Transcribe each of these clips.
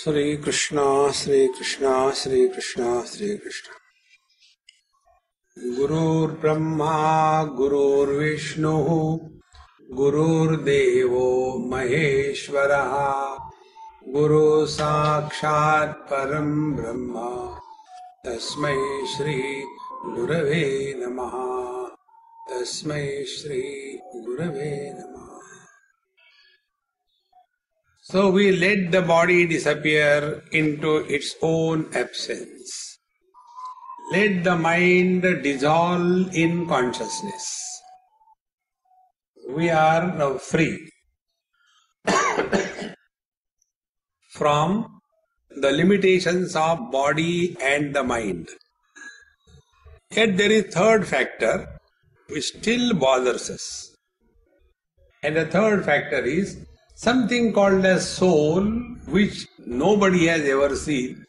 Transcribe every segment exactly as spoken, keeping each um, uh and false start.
Shri Krishna, Shri Krishna, Shri Krishna, Shri Krishna. Gurur Brahma, Gurur Vishnu, Gurur Devo Maheshwara, Guru Sakshat Param Brahma, Tasmai Shri Gurave Namaha, Tasmai Shri Gurave Namaha. So we let the body disappear into its own absence. Let the mind dissolve in consciousness. We are now free from the limitations of body and the mind. Yet there is a third factor which still bothers us. And the third factor is something called as soul, which nobody has ever seen.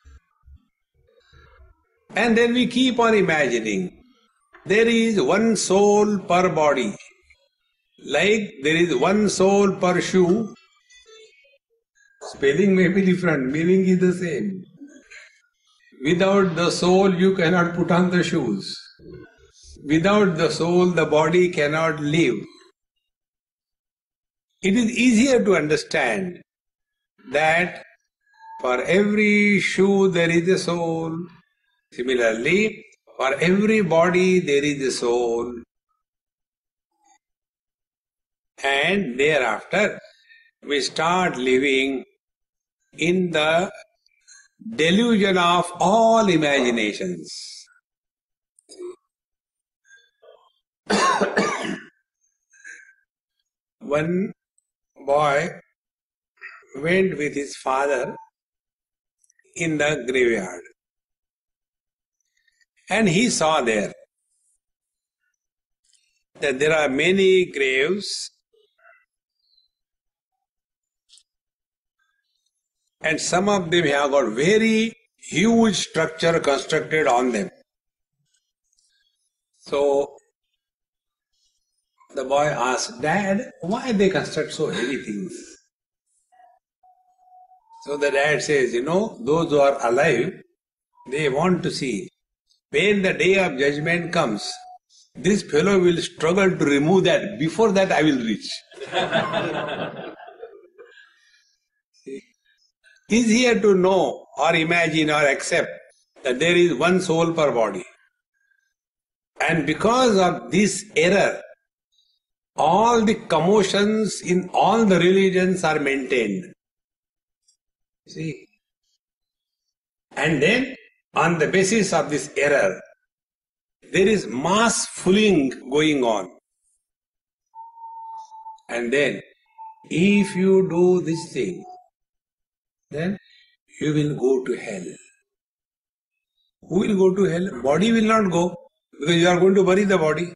And then we keep on imagining there is one soul per body, like there is one soul per shoe. Spelling may be different, meaning is the same. Without the soul you cannot put on the shoes. Without the soul the body cannot live. It is easier to understand that for every shoe there is a soul. Similarly, for every body there is a soul. And thereafter we start living in the delusion of all imaginations. One boy went with his father in the graveyard, and he saw there that there are many graves, and some of them have got very huge structure constructed on them. So the boy asked, "Dad, why they construct so heavy things?" So the dad says, you know, those who are alive, they want to see. When the day of judgment comes, this fellow will struggle to remove that. Before that I will reach. Easier to know or imagine or accept that there is one soul per body. And because of this error, all the commotions in all the religions are maintained. See? And then, on the basis of this error, there is mass fooling going on. And then, if you do this thing, then you will go to hell. Who will go to hell? Body will not go, because you are going to bury the body.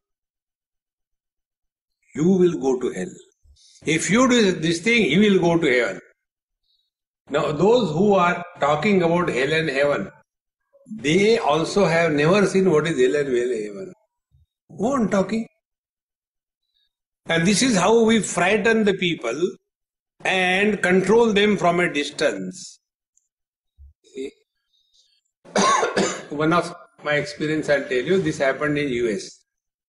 You will go to hell. If you do this thing, you will go to heaven. Now, those who are talking about hell and heaven, they also have never seen what is hell and heaven. Go on talking. And this is how we frighten the people and control them from a distance. See? One of my experience, I'll tell you, this happened in U S.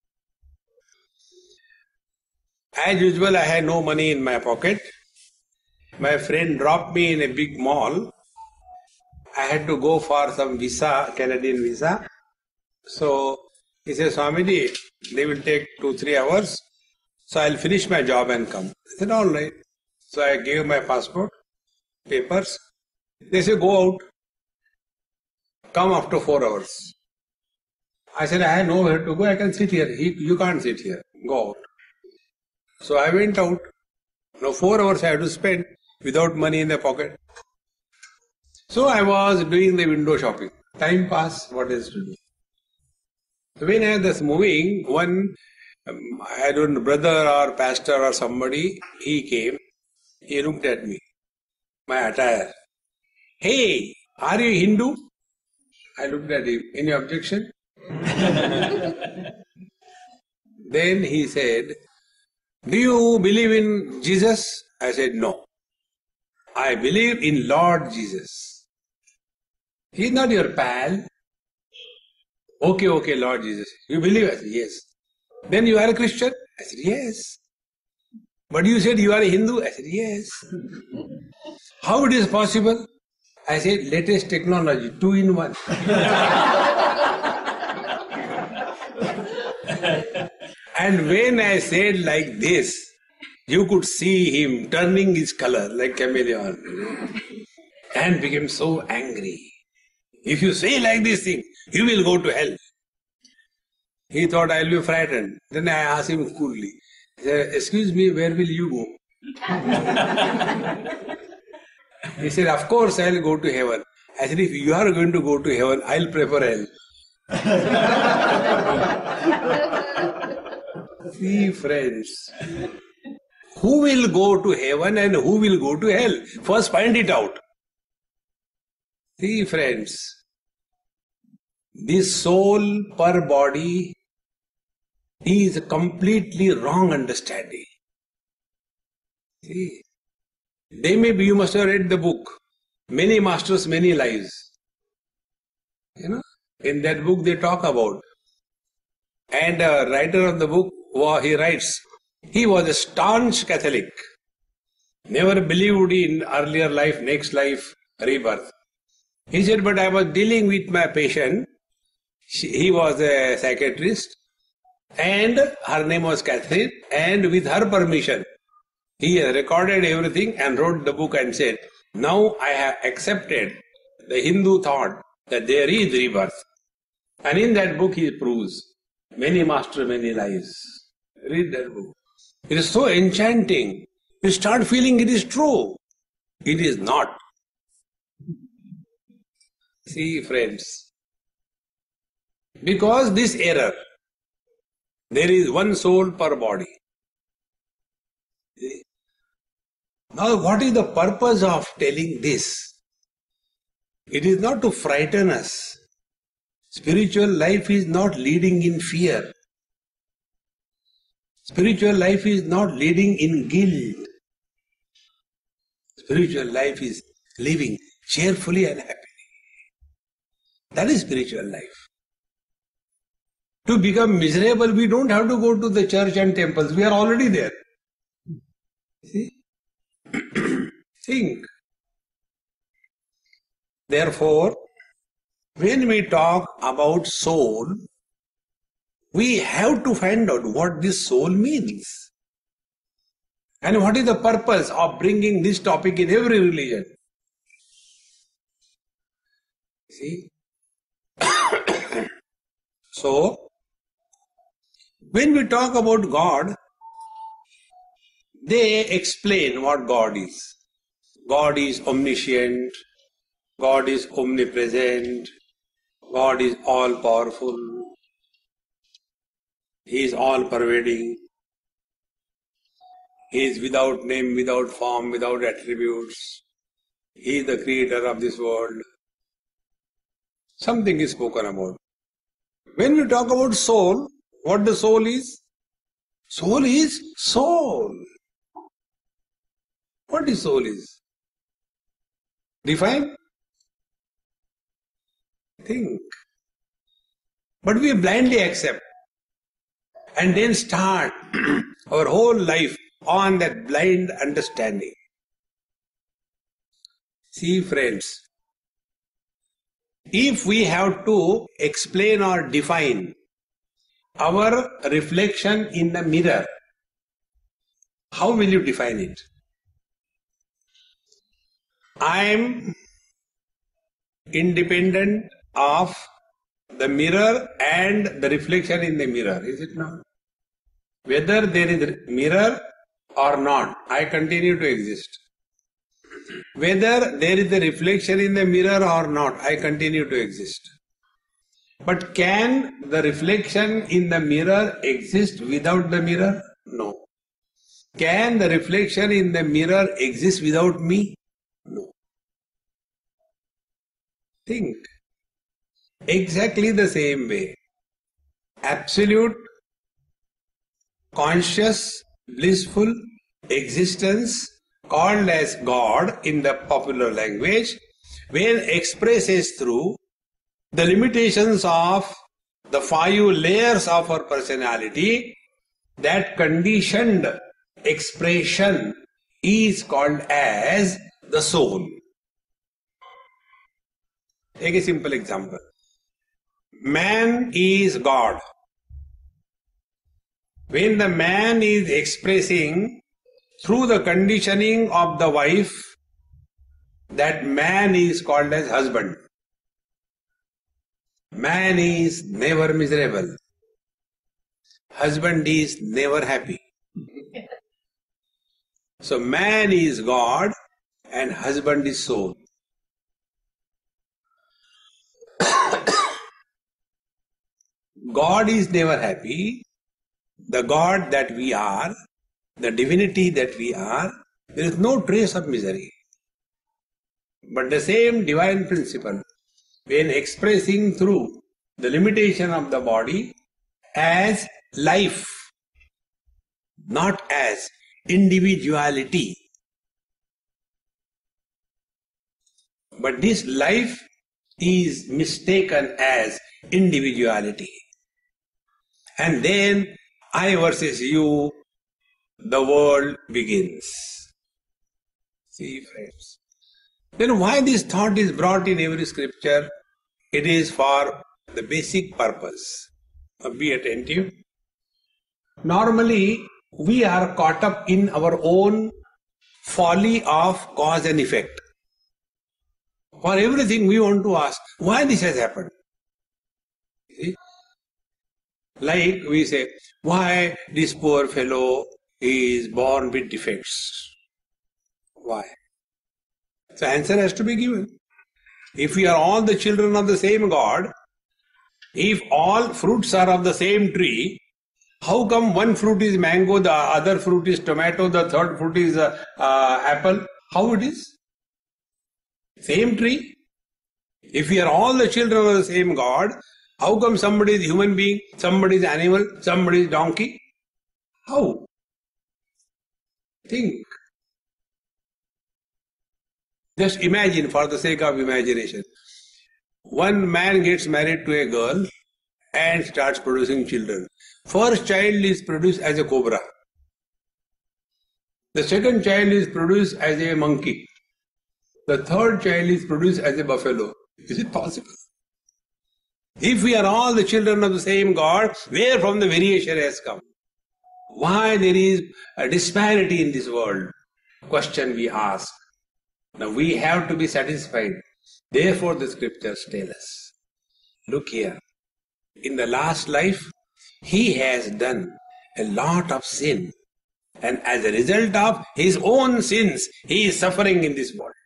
As usual, I had no money in my pocket. My friend dropped me in a big mall. I had to go for some visa, Canadian visa. So he said, Swamiji, they will take two, three hours. So I'll finish my job and come. I said, all right. So I gave my passport, papers. They said, go out. Come after four hours. I said, I have nowhere to go. I can sit here. He, you can't sit here. Go out. So I went out. Now four hours I had to spend without money in the pocket. So I was doing the window shopping. Time passed, what is to do? So when I was moving, one, um, I don't know, brother or pastor or somebody, he came, he looked at me, my attire. Hey, are you Hindu? I looked at him, any objection? Then he said, do you believe in Jesus? I said, no. I believe in Lord Jesus. He is not your pal. Okay, okay, Lord Jesus. You believe? I said, yes. Then you are a Christian? I said, yes. But you said you are a Hindu? I said, yes. How it is possible? I said, latest technology, two in one. And when I said like this, you could see him turning his color like chameleon and became so angry. If you say like this thing, you will go to hell. He thought I will be frightened. Then I asked him coolly, excuse me, where will you go? He said, of course I will go to heaven. I said, if you are going to go to heaven, I will prefer hell. See, friends, who will go to heaven and who will go to hell? First find it out. See, friends, this soul per body is a completely wrong understanding. See, they may be, you must have read the book, Many Masters, Many Lives. You know, in that book they talk about. And a writer of the book, he writes, he was a staunch Catholic. Never believed in earlier life, next life, rebirth. He said, but I was dealing with my patient. She, he was a psychiatrist. And her name was Catherine. And with her permission, he recorded everything and wrote the book and said, now I have accepted the Hindu thought that there is rebirth. And in that book he proves, many masters, many lives. Read that book. It is so enchanting. You start feeling it is true. It is not. See, friends, because this error, there is one soul per body. See? Now, what is the purpose of telling this? It is not to frighten us. Spiritual life is not leading in fear. Spiritual life is not leading in guilt. Spiritual life is living cheerfully and happily. That is spiritual life. To become miserable, we don't have to go to the church and temples. We are already there. See? Think. Therefore, when we talk about soul, we have to find out what this soul means. And what is the purpose of bringing this topic in every religion? See? So, when we talk about God, they explain what God is. God is omniscient, God is omnipresent, God is all-powerful, He is all-pervading, He is without name, without form, without attributes, He is the creator of this world. Something is spoken about. When we talk about soul, what the soul is? Soul is soul. What is soul is? Define? Think. But we blindly accept and then start our whole life on that blind understanding. See, friends, if we have to explain or define our reflection in the mirror, how will you define it? I am independent of the mirror and the reflection in the mirror, is it not? Whether there is a mirror or not, I continue to exist. Whether there is a reflection in the mirror or not, I continue to exist. But can the reflection in the mirror exist without the mirror? No. Can the reflection in the mirror exist without me? No. Think. Exactly the same way. Absolute, conscious, blissful existence called as God in the popular language, when expresses through the limitations of the five layers of our personality, that conditioned expression is called as the soul. Take a simple example. Man is God. When the man is expressing through the conditioning of the wife, that man is called as husband. Man is never miserable. Husband is never happy. So man is God and husband is soul. God is never happy. The God that we are, the divinity that we are, there is no trace of misery. But the same divine principle, when expressing through the limitation of the body as life, not as individuality. But this life is mistaken as individuality. And then I versus you, the world begins. See, friends. Then why this thought is brought in every scripture? It is for the basic purpose. Now be attentive. Normally, we are caught up in our own folly of cause and effect. For everything we want to ask, why this has happened? See? Like we say, why this poor fellow is born with defects? Why? So answer has to be given. If we are all the children of the same God, if all fruits are of the same tree, how come one fruit is mango, the other fruit is tomato, the third fruit is uh, uh, apple? How it is? Same tree. If we are all the children of the same God, how come somebody is human being, somebody is animal, somebody is donkey? How? Think. Just imagine, for the sake of imagination. One man gets married to a girl and starts producing children. First child is produced as a cobra. The second child is produced as a monkey. The third child is produced as a buffalo. Is it possible? If we are all the children of the same God, where from the variation has come? Why there is a disparity in this world? Question we ask. Now we have to be satisfied. Therefore the scriptures tell us. Look here. In the last life, he has done a lot of sin. And as a result of his own sins, he is suffering in this world.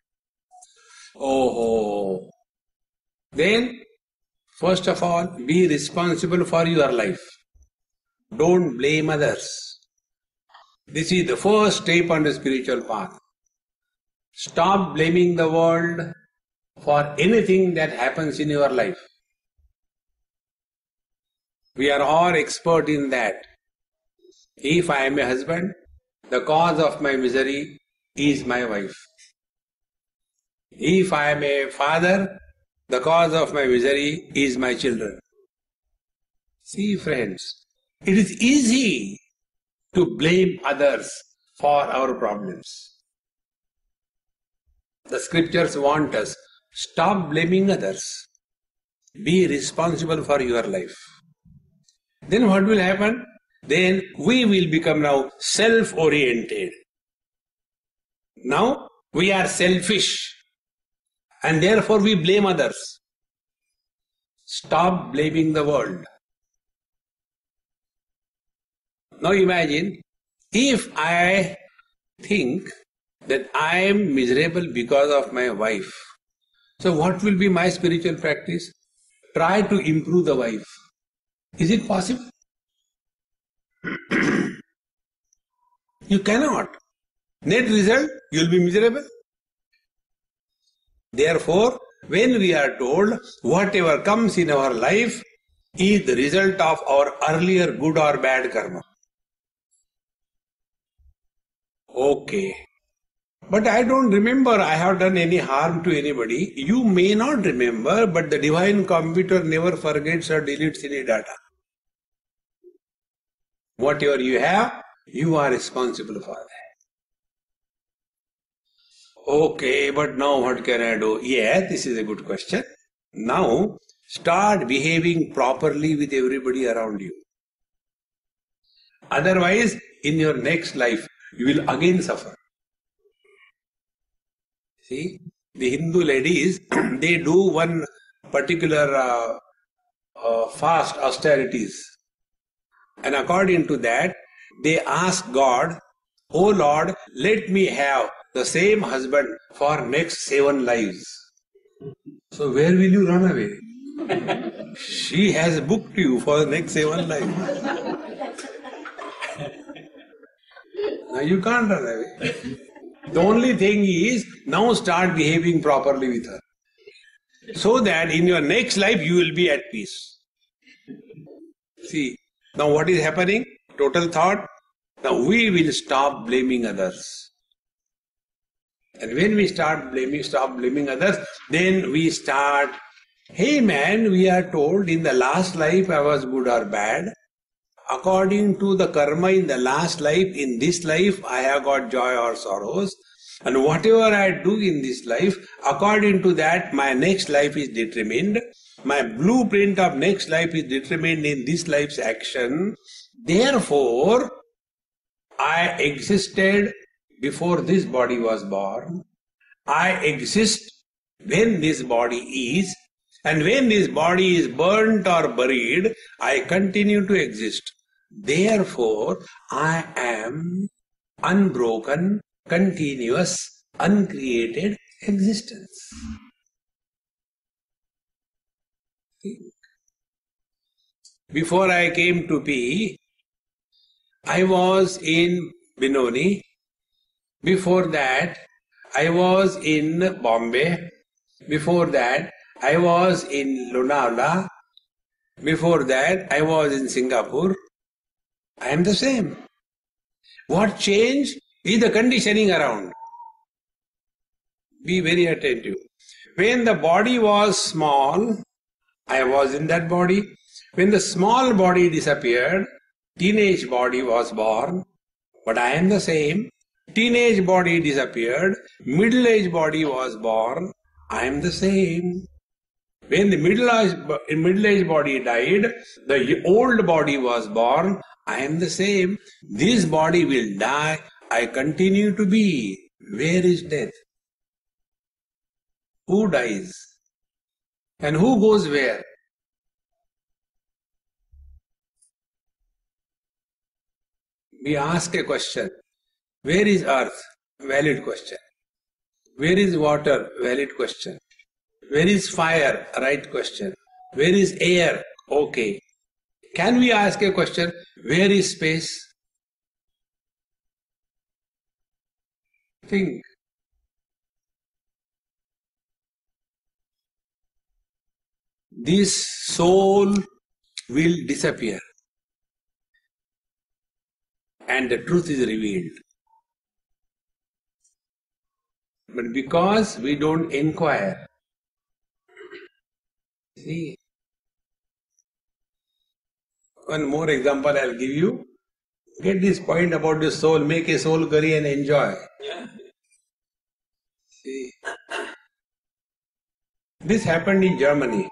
Oh, then, first of all, be responsible for your life. Don't blame others. This is the first step on the spiritual path. Stop blaming the world for anything that happens in your life. We are all expert in that. If I am a husband, the cause of my misery is my wife. If I am a father, the cause of my misery is my children. See, friends, it is easy to blame others for our problems. The scriptures want us, stop blaming others. Be responsible for your life. Then what will happen? Then we will become now self-oriented. Now we are selfish and therefore we blame others. Stop blaming the world. Now imagine, if I think that I am miserable because of my wife, so what will be my spiritual practice? Try to improve the wife. Is it possible? You cannot. Net result, you will be miserable. Therefore, when we are told whatever comes in our life is the result of our earlier good or bad karma. Okay. But I don't remember I have done any harm to anybody. You may not remember, but the divine computer never forgets or deletes any data. Whatever you have, you are responsible for that. Okay, but now what can I do? Yeah, this is a good question. Now, start behaving properly with everybody around you. Otherwise, in your next life, you will again suffer. See, the Hindu ladies, they do one particular uh, uh, fast austerities. And according to that, they ask God, "Oh Lord, let me have the same husband for next seven lives." So where will you run away? She has booked you for the next seven lives. Now you can't run away. The only thing is, now start behaving properly with her. So that in your next life you will be at peace. See, now what is happening? Total thought. Now we will stop blaming others. And when we start blaming, stop blaming others, then we start, hey man, we are told in the last life I was good or bad. According to the karma in the last life, in this life I have got joy or sorrows. And whatever I do in this life, according to that my next life is determined. My blueprint of next life is determined in this life's action. Therefore, I existed before this body was born. I exist when this body is. And when this body is burnt or buried, I continue to exist. Therefore, I am unbroken, continuous, uncreated existence. Before I came to P, I was in Benoni. Before that, I was in Bombay. Before that, I was in Lonavala. Before that, I was in Singapore. I am the same. What changed is the conditioning around. Be very attentive. When the body was small, I was in that body. When the small body disappeared, teenage body was born. But I am the same. Teenage body disappeared, middle-aged body was born. I am the same. When the middle-aged middle-aged body died, the old body was born. I am the same. This body will die. I continue to be. Where is death? Who dies? And who goes where? We ask a question. Where is earth? Valid question. Where is water? Valid question. Where is fire? Right question. Where is air? Okay. Can we ask a question? Where is space? Think. This soul will disappear. And the truth is revealed. But because we don't inquire, see, one more example I'll give you. Get this point about the soul, make a soul curry and enjoy. See, this happened in Germany.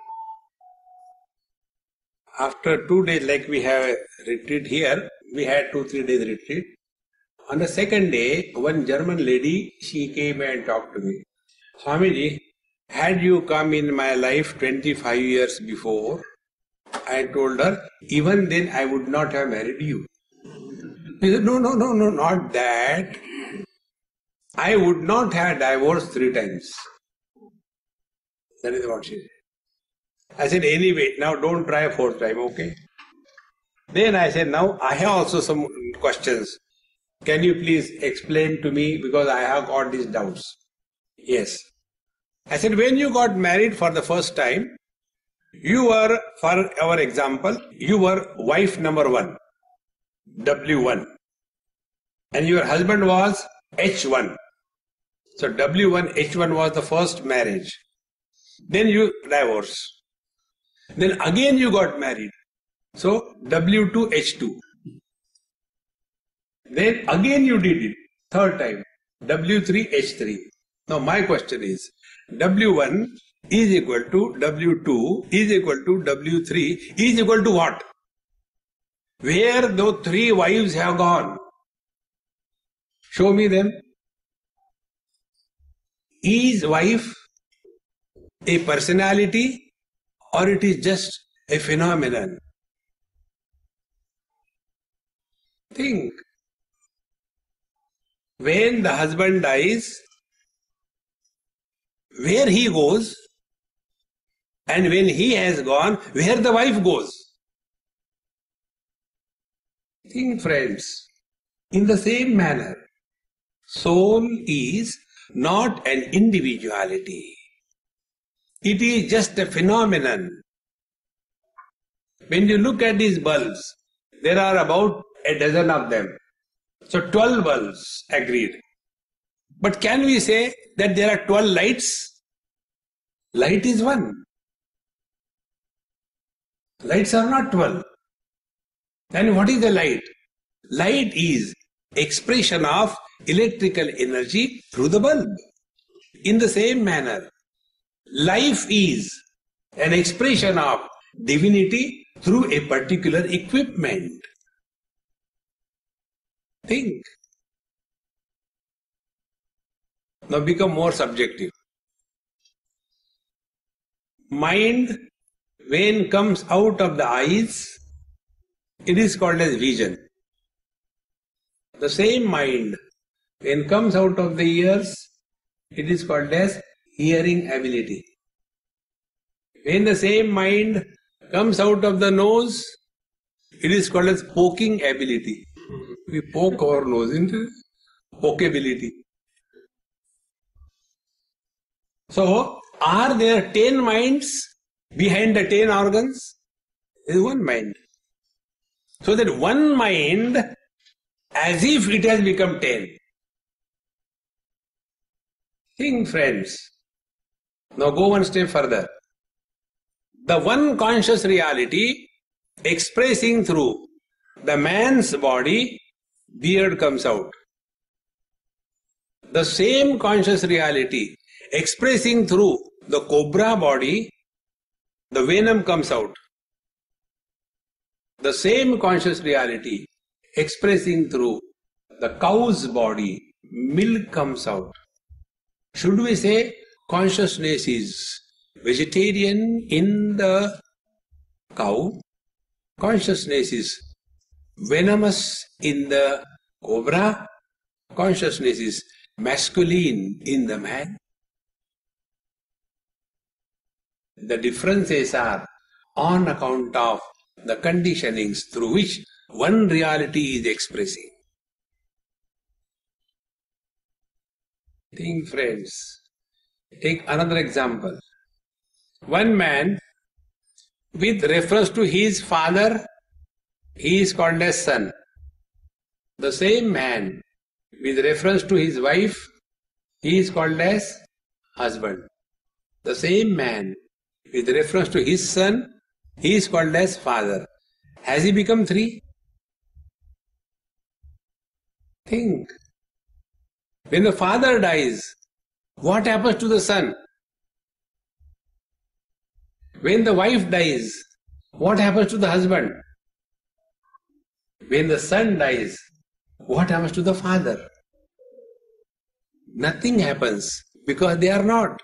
After two days, like we have a retreat here, we had two, three days retreat. On the second day, one German lady, she came and talked to me. Swamiji, had you come in my life twenty-five years before, I told her, even then I would not have married you. He said, no, no, no, no, not that. I would not have divorced three times. That is what she said. I said, anyway, now don't try a fourth time, okay? Then I said, now I have also some questions. Can you please explain to me, because I have got these doubts. Yes. I said, when you got married for the first time, you were, for our example, you were wife number one, W one. And your husband was H one. So W one H one was the first marriage. Then you divorce. Then again you got married. So W two H two. Then again you did it. Third time. W three H three. Now my question is, W one is equal to W two is equal to W three is equal to what? Where those three wives have gone? Show me them. Is wife a personality or it is just a phenomenon? Think. When the husband dies, where he goes, and when he has gone, where the wife goes. Think, friends, in the same manner, soul is not an individuality. It is just a phenomenon. When you look at these bulbs, there are about a dozen of them. So twelve bulbs agreed. But can we say that there are twelve lights? Light is one. Lights are not twelve. Then what is the light? Light is expression of electrical energy through the bulb. In the same manner, life is an expression of divinity through a particular equipment. Think. Now become more subjective. Mind, when comes out of the eyes, it is called as vision. The same mind, when comes out of the ears, it is called as hearing ability. When the same mind comes out of the nose, it is called as poking ability. We poke our nose into pokeability. So, are there ten minds behind the ten organs? There is one mind. So that one mind, as if it has become ten. Think, friends. Now go one step further. The one conscious reality expressing through the man's body, beard comes out. The same conscious reality expressing through the cobra body, the venom comes out. The same conscious reality expressing through the cow's body, milk comes out. Should we say consciousness is vegetarian in the cow? Consciousness is venomous in the cobra? Consciousness is masculine in the man? The differences are on account of the conditionings through which one reality is expressing. Think, friends. Take another example. One man, with reference to his father, he is called as son. The same man, with reference to his wife, he is called as husband. The same man, with reference to his son, he is called as father. Has he become three? Think. When the father dies, what happens to the son? When the wife dies, what happens to the husband? When the son dies, what happens to the father? Nothing happens because they are not.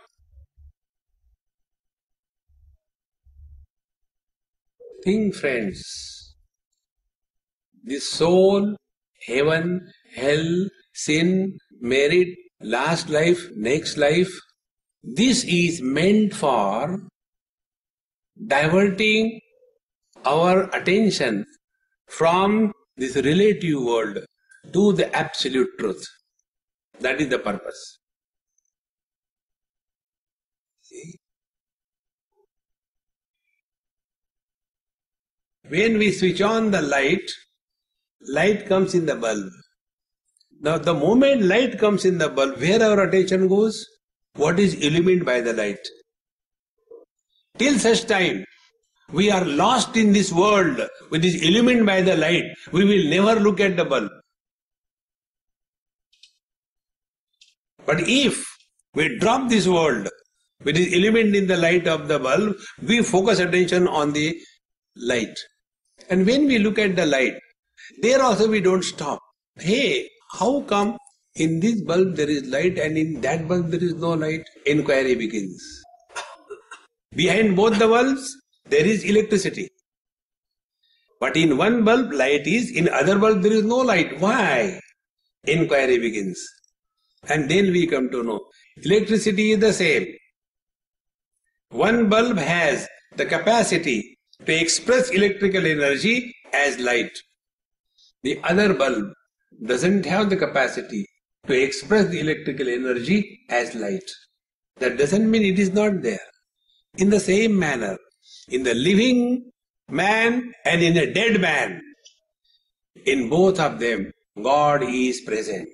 Think, friends. This soul, heaven, hell, sin, merit, last life, next life, this is meant for diverting our attention from this relative world to the absolute truth. That is the purpose. See? When we switch on the light, light comes in the bulb. Now the moment light comes in the bulb, where our attention goes? What is illumined by the light? Till such time we are lost in this world which is illumined by the light, we will never look at the bulb. But if we drop this world which is illumined in the light of the bulb, we focus attention on the light. And when we look at the light, there also we don't stop. Hey, how come in this bulb there is light and in that bulb there is no light? Inquiry begins. Behind both the bulbs there is electricity. But in one bulb light is, in other bulb there is no light. Why? Inquiry begins. And then we come to know electricity is the same. One bulb has the capacity to express electrical energy as light. The other bulb doesn't have the capacity to express the electrical energy as light. That doesn't mean it is not there. In the same manner, in the living man and in a dead man, in both of them, God is present.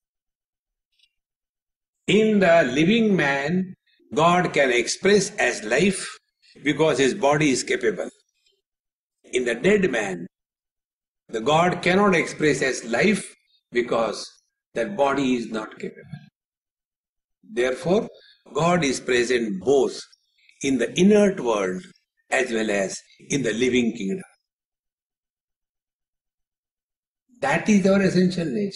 In the living man, God can express as life because his body is capable. In the dead man, the God cannot express as life because that body is not capable. Therefore, God is present both in the inert world as well as in the living kingdom. That is our essential nature.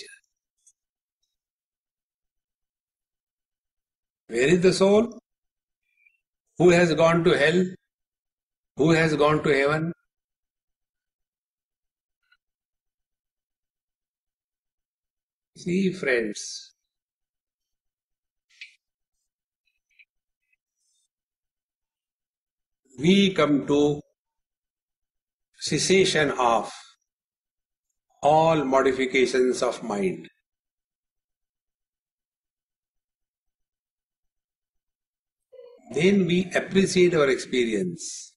Where is the soul? Who has gone to hell? Who has gone to heaven? See, friends, we come to cessation of all modifications of mind. Then we appreciate our experience.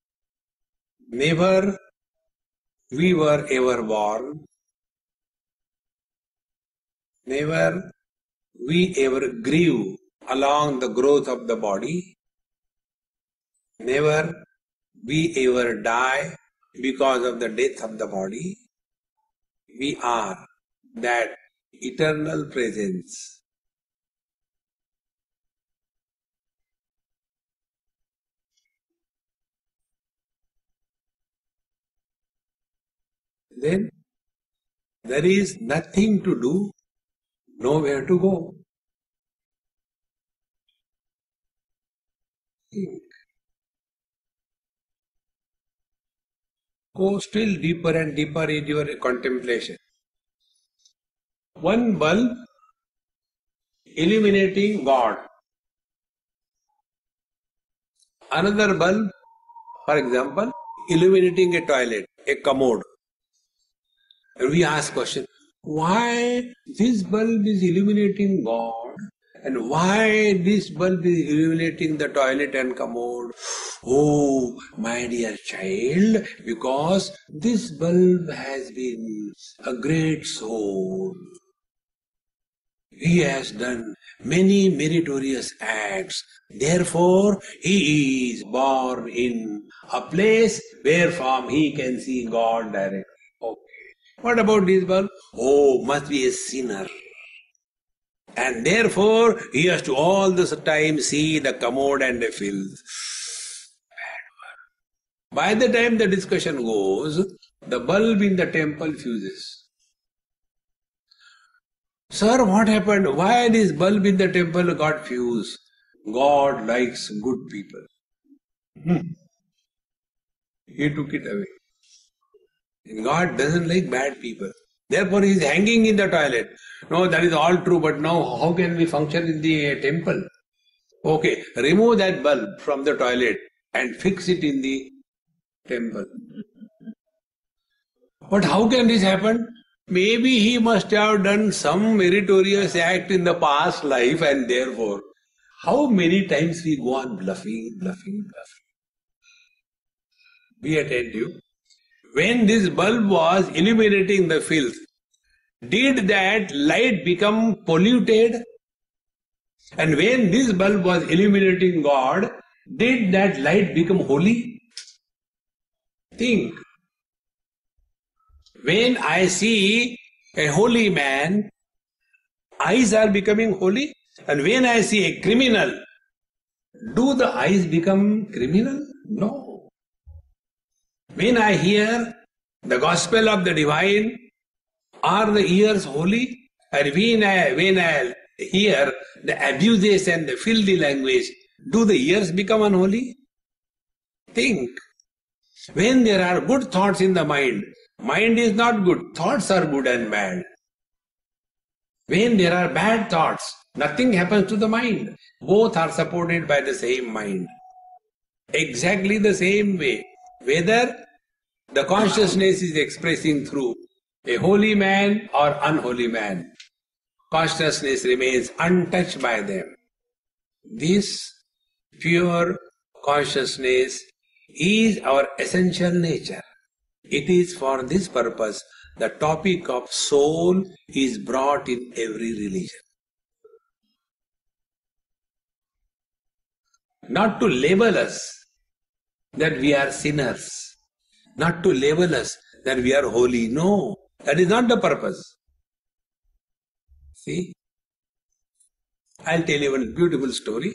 Never we were ever born. Never we ever grew along the growth of the body. Never we ever die because of the death of the body. We are that eternal presence. Then there is nothing to do, nowhere to go. Think. Go still deeper and deeper in your contemplation. One bulb illuminating God. Another bulb, for example, illuminating a toilet, a commode. And we ask question, why this bulb is illuminating God and why this bulb is illuminating the toilet and commode? Oh, my dear child, because this bulb has been a great soul. He has done many meritorious acts. Therefore, he is born in a place where from he can see God directly. Okay. What about this bulb? Oh, must be a sinner. And therefore, he has to all this time see the commode and the filth. By the time the discussion goes, the bulb in the temple fuses. Sir, what happened? Why this bulb in the temple got fused? God likes good people. Hmm. He took it away. God doesn't like bad people. Therefore, he is hanging in the toilet. No, that is all true, but now how can we function in the temple? Okay, remove that bulb from the toilet and fix it in the temple. But how can this happen? Maybe he must have done some meritorious act in the past life and therefore, how many times we go on bluffing, bluffing, bluffing. Be attentive. When this bulb was illuminating the filth, did that light become polluted? And when this bulb was illuminating God, did that light become holy? Think. When I see a holy man, eyes are becoming holy. And when I see a criminal, do the eyes become criminal? No. When I hear the gospel of the divine, are the ears holy? And when I, when I hear the abuses and the filthy language, do the ears become unholy? Think. When there are good thoughts in the mind, mind is not good, thoughts are good and bad. When there are bad thoughts, nothing happens to the mind. Both are supported by the same mind. Exactly the same way. Whether the consciousness is expressing through a holy man or unholy man, consciousness remains untouched by them. This pure consciousness is our essential nature. It is for this purpose the topic of soul is brought in every religion. Not to label us that we are sinners, not to label us that we are holy. No, that is not the purpose. See, I'll tell you one beautiful story.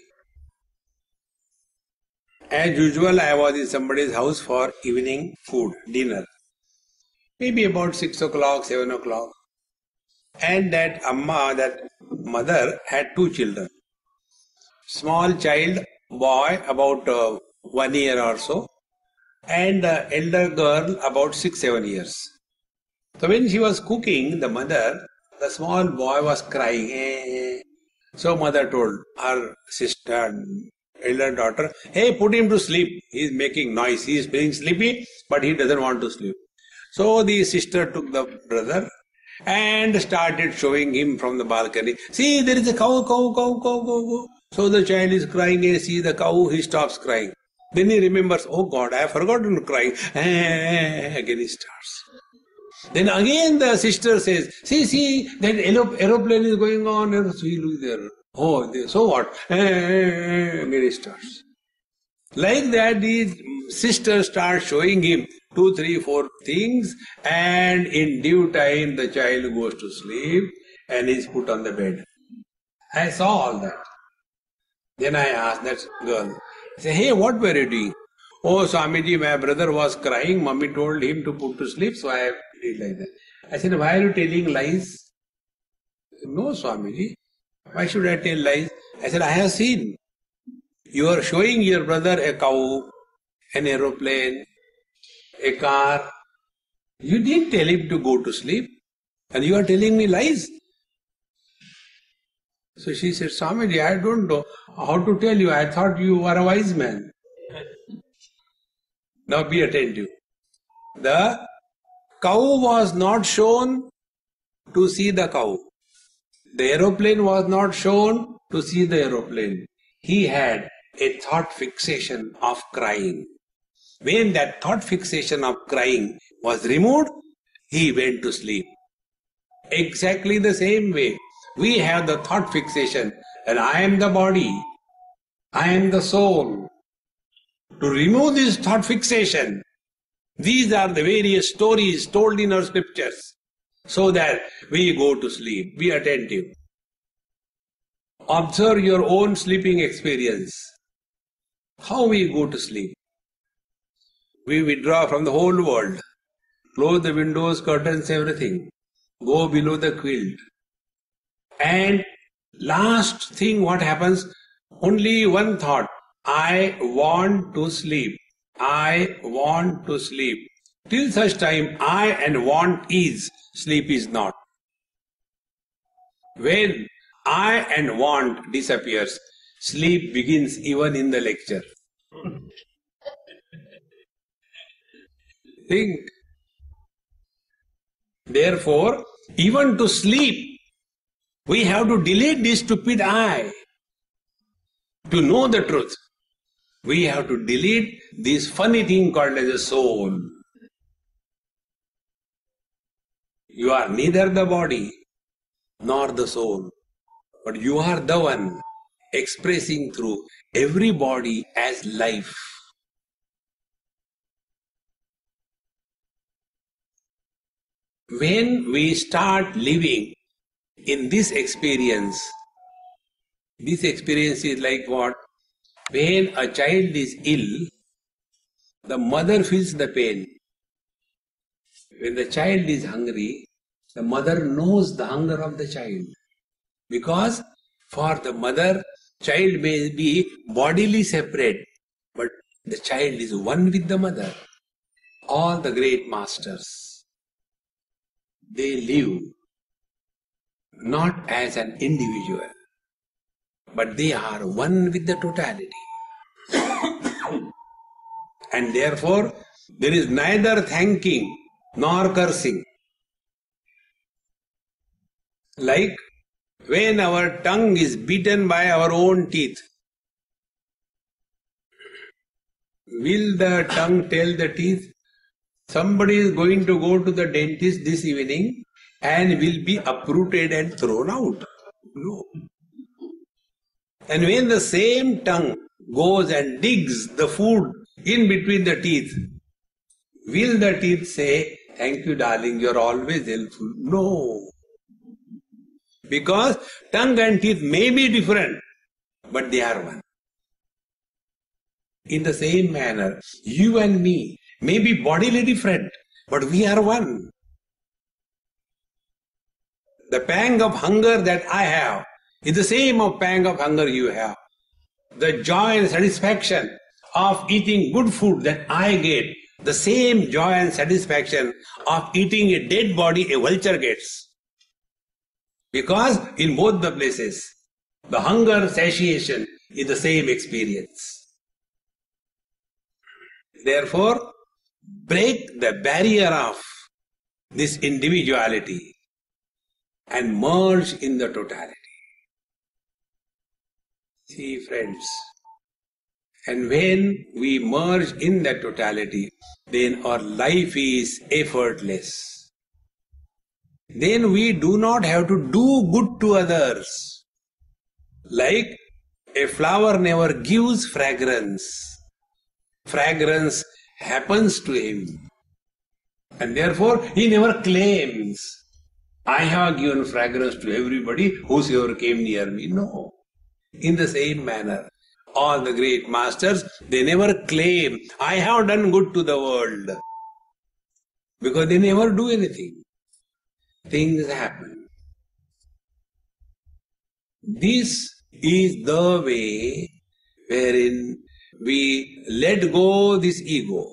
As usual, I was in somebody's house for evening food, dinner. Maybe about six o'clock, seven o'clock. And that Amma, that mother, had two children. Small child, boy, about uh, one year or so, and the elder girl, about six, seven years. So when she was cooking, the mother, the small boy was crying. Eh. So mother told her sister, elder daughter, hey, put him to sleep. He is making noise. He is feeling sleepy, but he doesn't want to sleep. So the sister took the brother and started showing him from the balcony. See, there is a cow, cow, cow, cow, cow, cow. So the child is crying, and see the cow, he stops crying. Then he remembers, oh God, I have forgotten to cry. Again he starts. Then again the sister says, see, see, that aeroplane is going on. And so he looks there. Oh, so what? Again he starts. Like that, the sister starts showing him two, three, four things, and in due time the child goes to sleep and is put on the bed. I saw all that. Then I asked that girl, I said, hey, what were you doing? Oh, Swamiji, my brother was crying. Mummy told him to put to sleep, so I did like that. I said, why are you telling lies? No, Swamiji. Why should I tell lies? I said, I have seen. You are showing your brother a cow, an aeroplane, a car. You didn't tell him to go to sleep. And you are telling me lies. So she said, Swamiji, I don't know how to tell you. I thought you were a wise man. Now be attentive. The cow was not shown to see the cow. The aeroplane was not shown to see the aeroplane. He had a thought fixation of crying. When that thought fixation of crying was removed, he went to sleep. Exactly the same way. We have the thought fixation that I am the body, I am the soul. To remove this thought fixation, these are the various stories told in our scriptures, so that we go to sleep. Be attentive. Observe your own sleeping experience. How we go to sleep. We withdraw from the whole world. Close the windows, curtains, everything. Go below the quilt. And last thing what happens, only one thought, I want to sleep, I want to sleep. Till such time I and want is, sleep is not. When I and want disappears, sleep begins even in the lecture. Think. Therefore, even to sleep, we have to delete this stupid I. To know the truth, we have to delete this funny thing called as a soul. You are neither the body nor the soul, but you are the one expressing through every body as life. When we start living in this experience, this experience is like what? When a child is ill, the mother feels the pain. When the child is hungry, the mother knows the hunger of the child. Because for the mother, child may be bodily separate, but the child is one with the mother. All the great masters, they live not as an individual, but they are one with the totality. And therefore, there is neither thanking nor cursing. Like when our tongue is beaten by our own teeth, will the tongue tell the teeth, somebody is going to go to the dentist this evening and will be uprooted and thrown out? No. And when the same tongue goes and digs the food in between the teeth, will the teeth say, thank you darling, you are always helpful? No. Because tongue and teeth may be different, but they are one. In the same manner, you and me may be bodily different, but we are one. The pang of hunger that I have is the same of pang of hunger you have. The joy and satisfaction of eating good food that I get, the same joy and satisfaction of eating a dead body a vulture gets. Because in both the places, the hunger, satiation is the same experience. Therefore, break the barrier of this individuality and merge in the totality. See, friends, and when we merge in that totality, then our life is effortless. Then we do not have to do good to others. Like a flower never gives fragrance. Fragrance happens to him. And therefore he never claims, I have given fragrance to everybody whosoever came near me. No. In the same manner, all the great masters, they never claim, I have done good to the world. Because they never do anything. Things happen. This is the way wherein we let go this ego.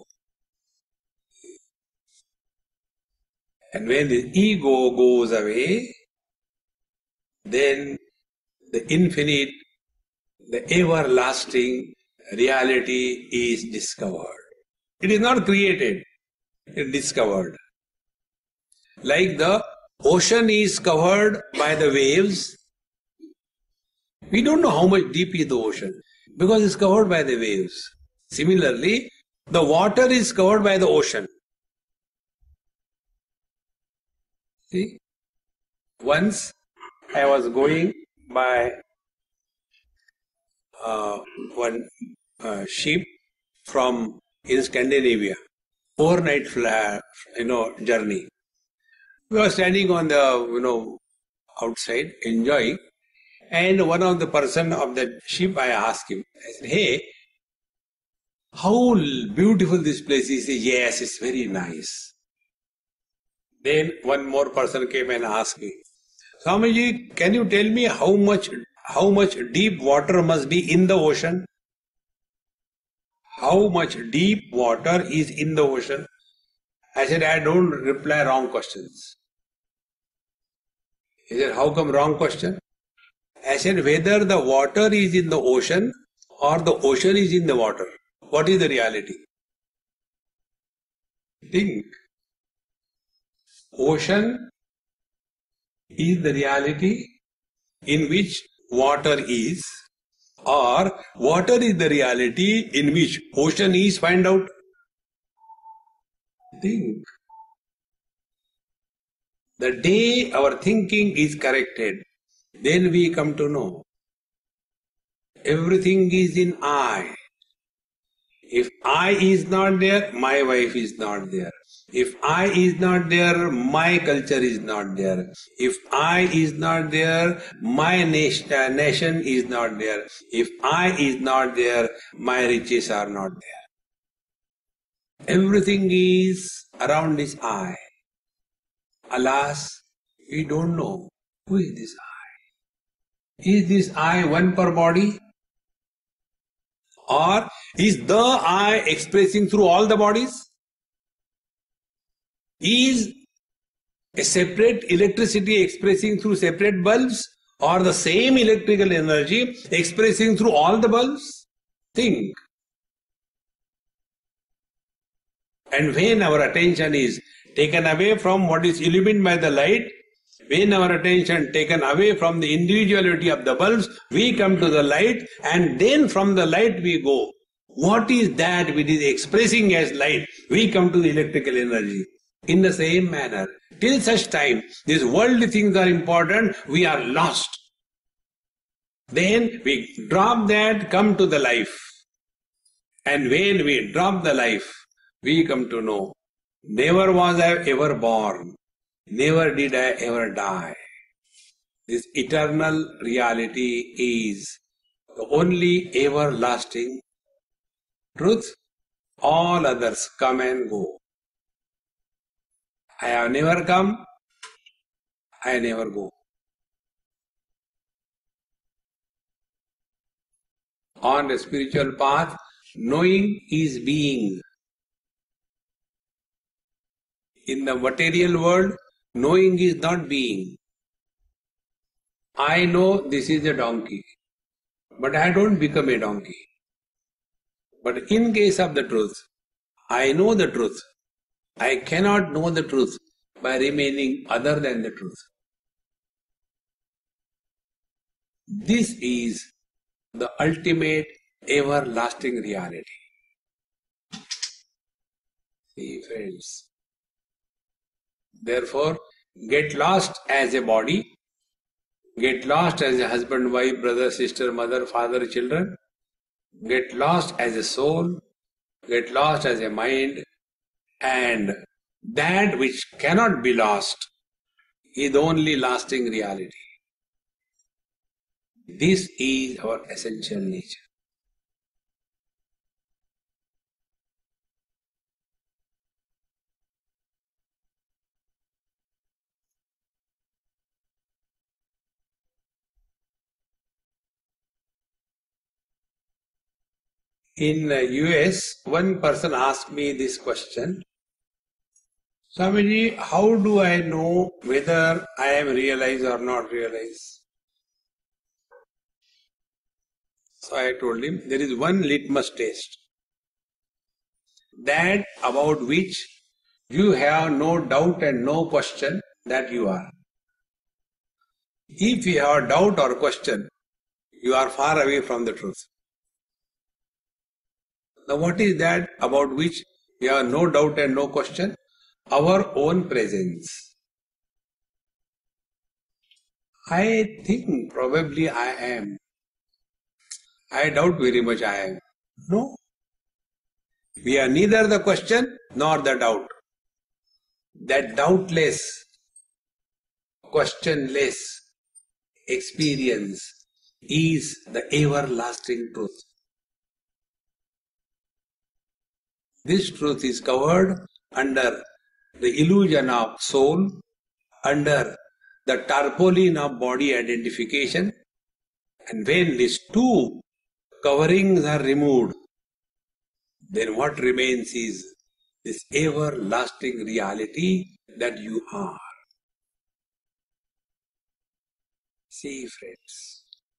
And when the ego goes away, then the infinite, the everlasting reality is discovered. It is not created, it is discovered. Like the ocean is covered by the waves. We don't know how much deep is the ocean because it's covered by the waves. Similarly, the water is covered by the ocean. See, once I was going by uh, one uh, ship from in Scandinavia, overnight fly, you know, journey. We were standing on the, you know, outside, enjoying, and one of the person of the ship, I asked him, I said, hey, how beautiful this place is. He said, yes, it's very nice. Then one more person came and asked me, Swamiji, can you tell me how much, how much deep water must be in the ocean? How much deep water is in the ocean? I said, I don't reply wrong questions. He said, how come wrong question? I said, whether the water is in the ocean or the ocean is in the water, what is the reality? Think. Ocean is the reality in which water is, or water is the reality in which ocean is, find out. Think. The day our thinking is corrected, then we come to know everything is in I. If I is not there, my wife is not there. If I is not there, my culture is not there. If I is not there, my nation, nation is not there. If I is not there, my riches are not there. Everything is around this I. Alas, we don't know who is this I. Is this I one per body? Or is the I expressing through all the bodies? Is a separate electricity expressing through separate bulbs, or the same electrical energy expressing through all the bulbs? Think. And when our attention is taken away from what is illumined by the light, when our attention taken away from the individuality of the bulbs, we come to the light, and then from the light we go. What is that which is expressing as light? We come to the electrical energy. In the same manner, till such time these worldly things are important, we are lost. Then we drop that, come to the life. And when we drop the life, we come to know, never was I ever born, never did I ever die. This eternal reality is the only everlasting truth. All others come and go. I have never come, I never go. On the spiritual path, knowing is being. In the material world, knowing is not being. I know this is a donkey, but I don't become a donkey. But in case of the truth, I know the truth. I cannot know the truth by remaining other than the truth. This is the ultimate everlasting reality. See, friends. Therefore, get lost as a body, get lost as a husband, wife, brother, sister, mother, father, children, get lost as a soul, get lost as a mind, and that which cannot be lost is the only lasting reality. This is our essential nature. In the U S, one person asked me this question, Swamiji, how do I know whether I am realized or not realized? So I told him, there is one litmus test, that about which you have no doubt and no question that you are. If you have doubt or question, you are far away from the truth. Now what is that about which we have no doubt and no question? Our own presence. I think probably I am. I doubt very much I am. No. We are neither the question nor the doubt. That doubtless, questionless experience is the everlasting truth. This truth is covered under the illusion of soul, under the tarpaulin of body identification, and when these two coverings are removed, then what remains is this everlasting reality that you are. See, friends.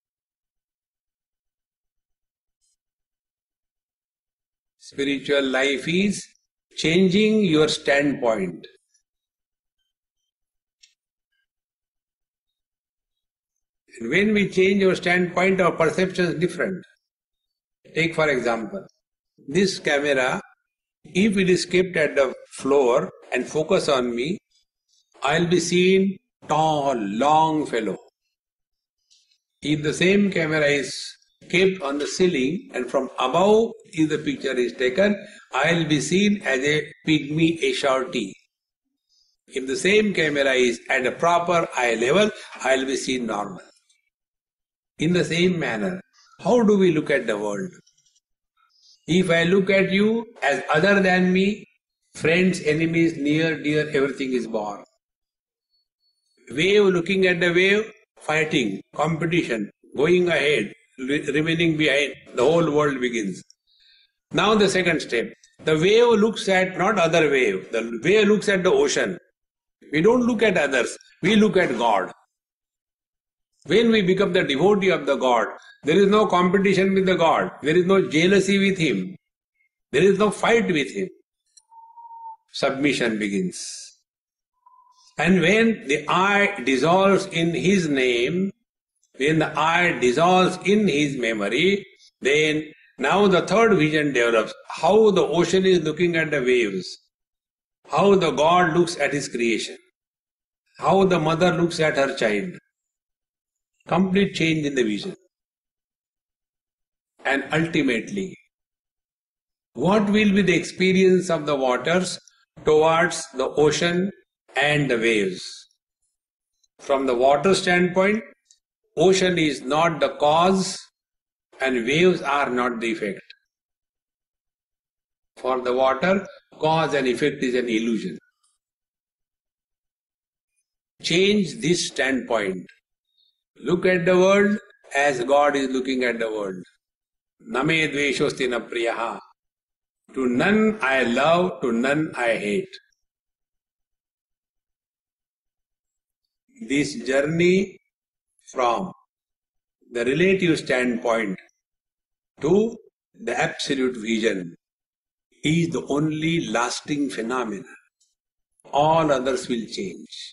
Spiritual life is changing your standpoint. And when we change our standpoint, our perception is different. Take for example, this camera, if it is kept at the floor and focus on me, I'll be seen tall, long fellow. If the same camera is kept on the ceiling and from above if the picture is taken, I'll be seen as a pygmy, a shorty. If the same camera is at a proper eye level, I'll be seen normal. In the same manner, how do we look at the world? If I look at you as other than me, friends, enemies, near, dear, everything is born. Wave looking at the wave, fighting, competition, going ahead, remaining behind, the whole world begins. Now the second step. The wave looks at not other wave, the wave looks at the ocean. We don't look at others, we look at God. When we become the devotee of the God, there is no competition with the God, there is no jealousy with Him, there is no fight with Him. Submission begins. And when the I dissolves in His name, when the I dissolves in His memory, then now the third vision develops. How the ocean is looking at the waves, how the God looks at His creation, how the mother looks at her child. Complete change in the vision. And ultimately, what will be the experience of the waters towards the ocean and the waves? From the water standpoint, ocean is not the cause and waves are not the effect. For the water, cause and effect is an illusion. Change this standpoint. Look at the world as God is looking at the world. Name dveshosti na priyaha. To none I love, to none I hate. This journey from the relative standpoint to the absolute vision is the only lasting phenomenon. All others will change.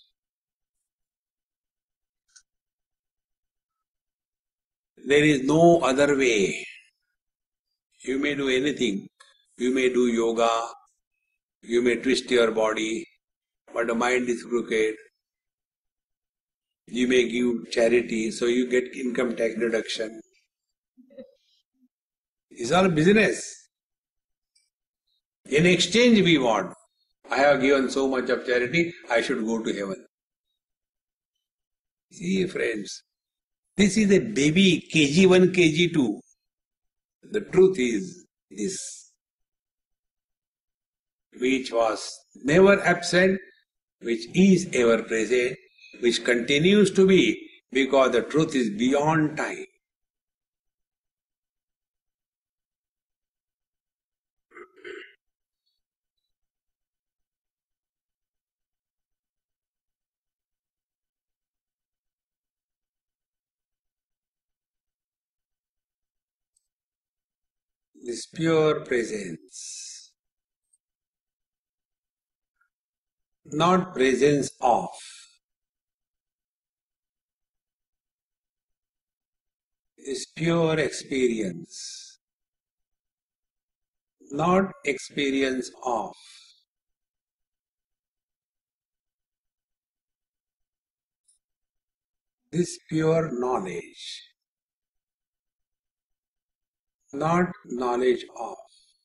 There is no other way. You may do anything. You may do yoga, you may twist your body, but the mind is crooked. You may give charity, so you get income tax deduction. It's all business. In exchange we want, I have given so much of charity, I should go to heaven. See friends, this is a baby K G one, K G two. The truth is this, which was never absent, which is ever present, which continues to be, because the truth is beyond time. This pure presence, not presence of. This pure experience, not experience of. This pure knowledge, not knowledge of.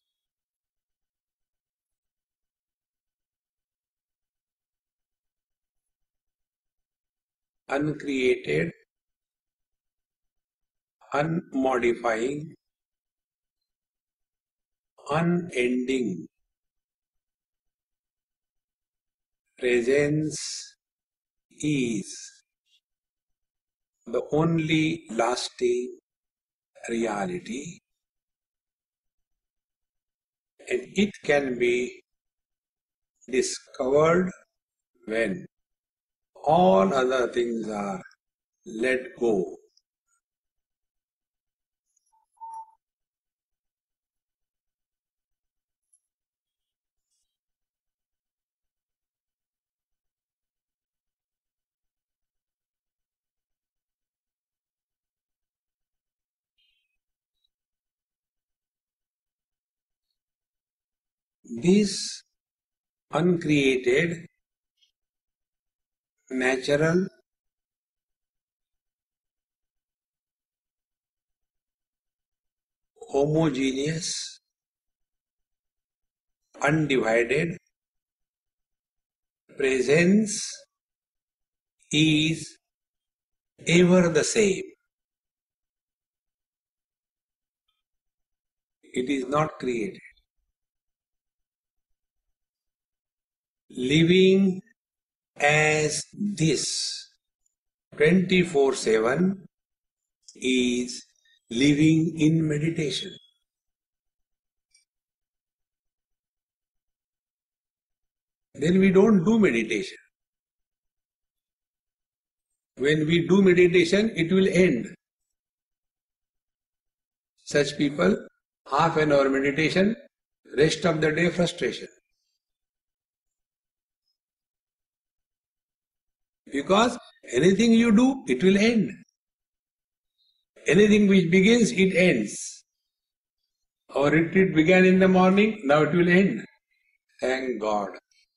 Uncreated, unmodifying, unending presence is the only lasting reality, and it can be discovered when all other things are let go. This uncreated, natural, homogeneous, undivided presence is ever the same. It is not created. Living as this twenty-four seven is living in meditation. Then we don't do meditation. When we do meditation, it will end. Such people, half an hour meditation, rest of the day frustration. Because anything you do, it will end. Anything which begins, it ends. Our retreat began in the morning, now it will end. Thank God.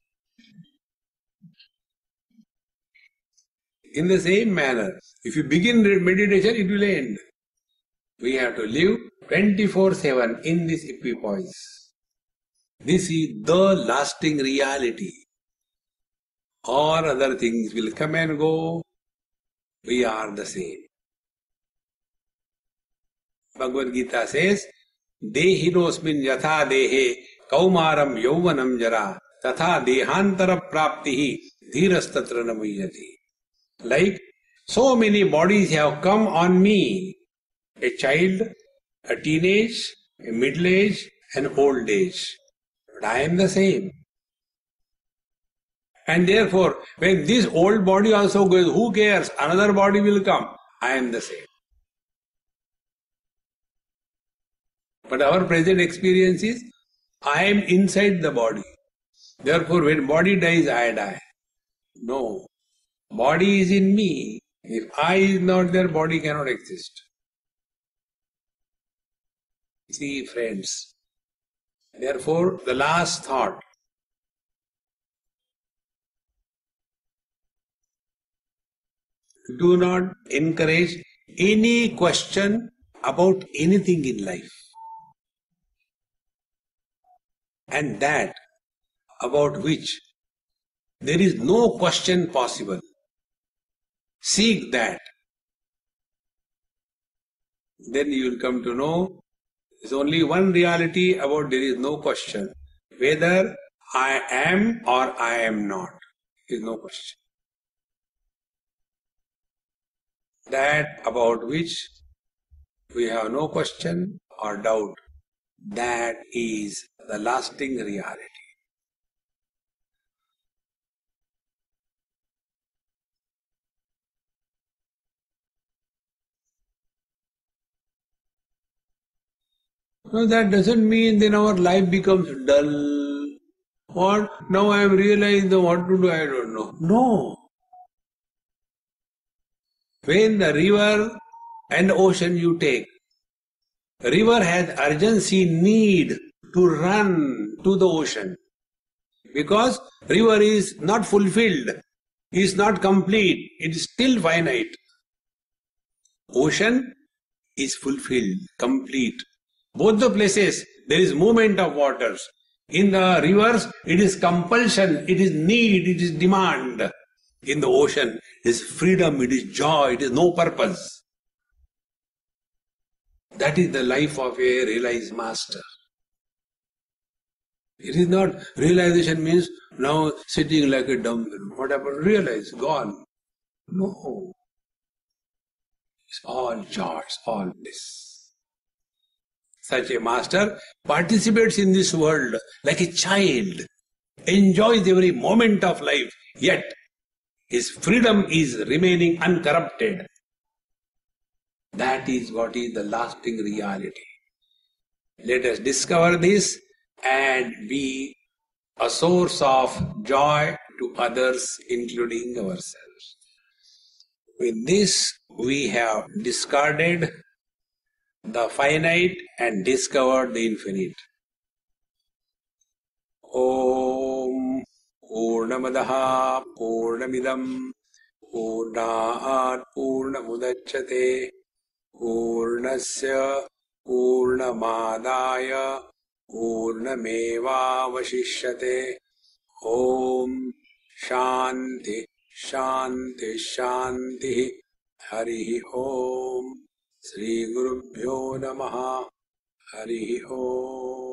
In the same manner, if you begin meditation, it will end. We have to live twenty-four seven in this equipoise. This is the lasting reality. All other things will come and go. We are the same. Bhagavad Gita says, Dehinosmin yatha dehe kaumaram yauvanam jara tatha dehantara praptihi dhirastatra namuyati. Like so many bodies have come on me, a child, a teenage, a middle age, an old age. But I am the same. And therefore, when this old body also goes, who cares? Another body will come. I am the same. But our present experience is, I am inside the body. Therefore, when body dies, I die. No. Body is in me. If I is not there, body cannot exist. See, friends. Therefore, the last thought. Do not encourage any question about anything in life. And that about which there is no question possible. Seek that. Then you will come to know there is only one reality about there is no question. Whether I am or I am not. There is no question. That about which we have no question or doubt. That is the lasting reality. No, that doesn't mean then our life becomes dull. What? Now I am realizing what to do, I don't know. No. When the river and ocean you take, river has urgency need to run to the ocean. Because river is not fulfilled, is not complete, it is still finite. Ocean is fulfilled, complete. Both the places, there is movement of waters. In the rivers, it is compulsion, it is need, it is demand. In the ocean, it is freedom, it is joy, it is no purpose. That is the life of a realized master. It is not, realization means now sitting like a dumb, what happened? Realize, gone. No. It's all joy, all bliss. Such a master participates in this world like a child, enjoys every moment of life, yet his freedom is remaining uncorrupted. That is what is the lasting reality. Let us discover this and be a source of joy to others, including ourselves. With this, we have discarded the finite and discovered the infinite. Om Purnamadaha Purnamidam पूर्णात् पूर्णमुदच्यते पूर्णस्य पूर्णमादाय पूर्णमेवावशिष्यते। ओम शांति शांति शांति। हरि ओम। श्री गुरुभ्यो नमः। हरि ओम।